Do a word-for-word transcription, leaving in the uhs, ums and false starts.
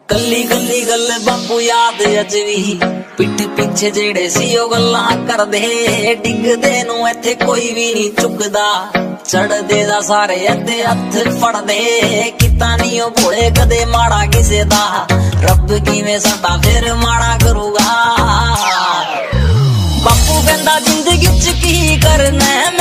कल्ली कल्ली गल बापू याद अज भी पिठ पिछे जेड़े सी ओ गल्लां करदे डिगदे नू इत्थे कोई भी नहीं चुकदा चढ़दे दा सारे अद्धे हथ फड़दे किता नहीं ओ भोले कदे माड़ा किसे दा रब किवें साडा फिर माड़ा करूगा बापू कहंदा जिंदगी च की करना